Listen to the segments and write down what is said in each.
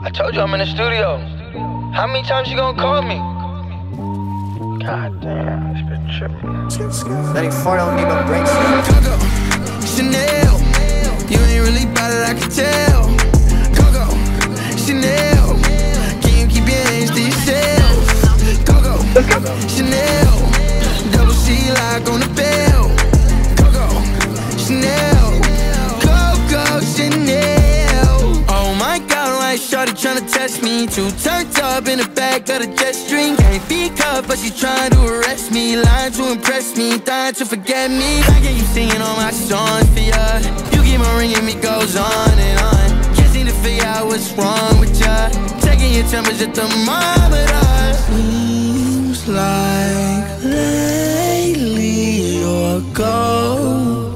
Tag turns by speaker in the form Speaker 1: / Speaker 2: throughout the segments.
Speaker 1: I told you I'm in the studio. How many times you gonna call me? God damn, it's been tripping.
Speaker 2: Letting four don't need no breaks.
Speaker 3: Coco, Chanel, you ain't really bout it, I can tell. Coco, Chanel, can you keep your hands to yourself? Coco, Chanel, double C lock on the bell. Coco, Chanel, Coco, Chanel. Oh my God, why shorty tryna test me? Too turned up in the back of the jet stream. Can't be cuffed, but she trying to arrest me. Lying to impress me, dying to forget me. I get you singing all my songs for ya. You keep on ringing me, goes on and on. Can't seem to figure out what's wrong with ya. Taking your temperature thermometer. Seems like lately you're go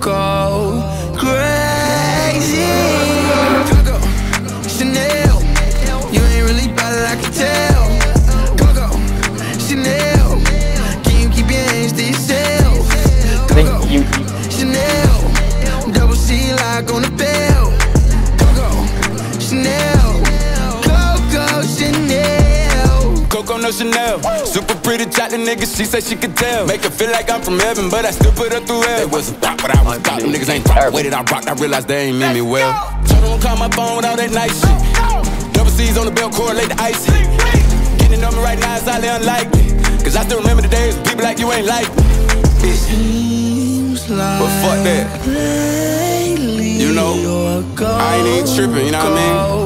Speaker 3: crazy. Coco, Chanel, you ain't really bout it, I can tell. Coco, Chanel, can you keep your hands to yourself? Coco, Chanel, double C lock on the bell. Coco, Chanel, Coco, Chanel.
Speaker 4: Coco no Chanel, super pretty chocolate nigga, she said she could tell. Make her feel like I'm from heaven, but I still put her through hell. They wasn't thought, but I was thought. Them niggas ain't thought. The way that I rocked, I realized they ain't mean me well. Told them call my phone with all that nice shit. Double C's on the belt, correlate the ice. Getting on me right now is highly unlikely. Cause I still remember the days when people like you ain't like me.
Speaker 3: Seems like
Speaker 4: but fuck that. You know, I ain't even tripping, you know what I mean?